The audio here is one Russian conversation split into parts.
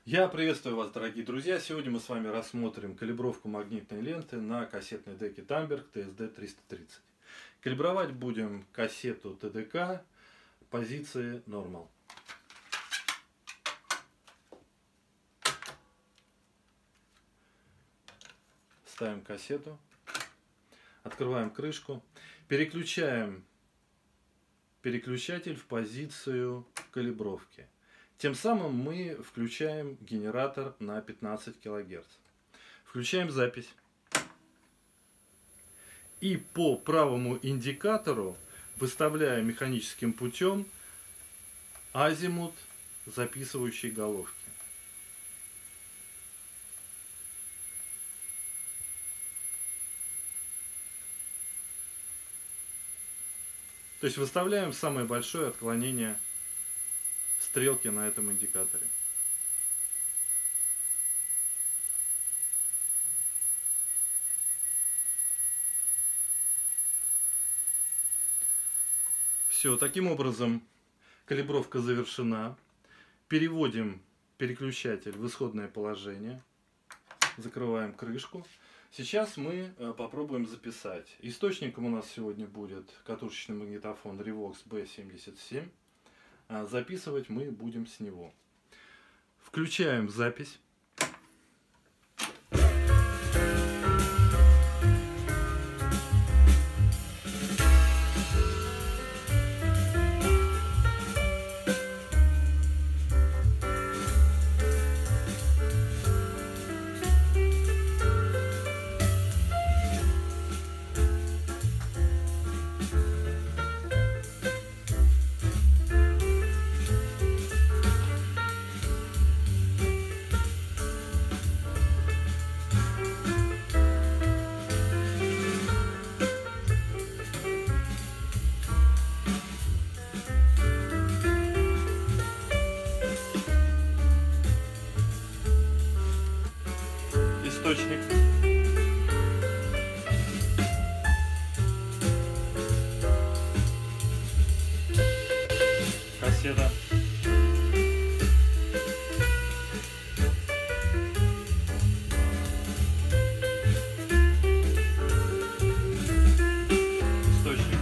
Я приветствую вас, дорогие друзья! Сегодня мы с вами рассмотрим калибровку магнитной ленты на кассетной деке Тамберг TSD-330. Калибровать будем кассету ТДК позиции Normal. Ставим кассету, открываем крышку, переключаем переключатель в позицию калибровки. Тем самым мы включаем генератор на 15 кГц. Включаем запись. И по правому индикатору выставляем механическим путем азимут записывающей головки. То есть выставляем самое большое отклонение стрелки на этом индикаторе. Все, таким образом калибровка завершена. Переводим переключатель в исходное положение. Закрываем крышку. Сейчас мы попробуем записать. Источником у нас сегодня будет катушечный магнитофон Revox B77. Записывать мы будем с него. Включаем запись. Источник. Кассета. Источник.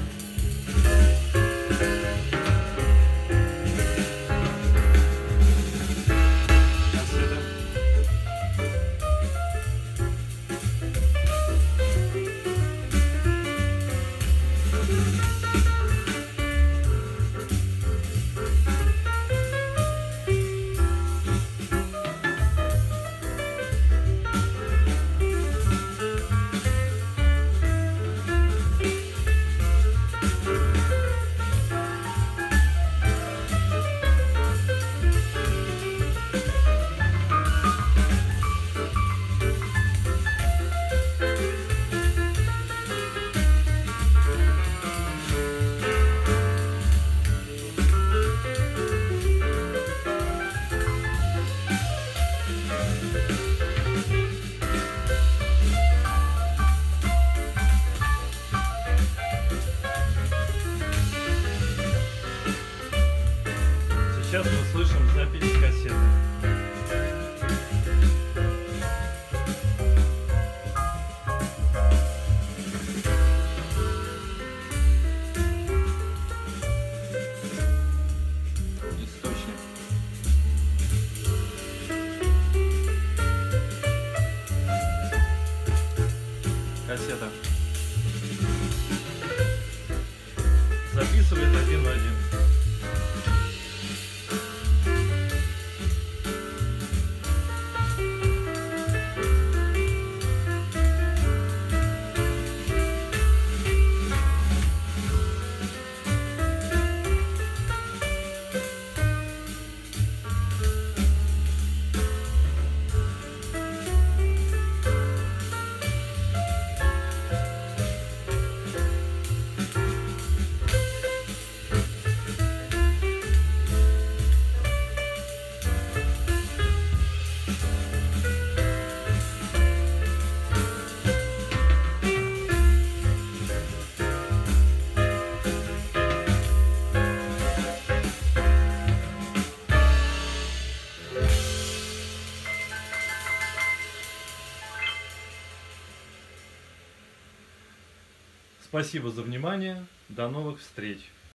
Кассета. Сейчас мы слышим запись кассеты. Источник. Кассета. Записывает один в один. Спасибо за внимание. До новых встреч.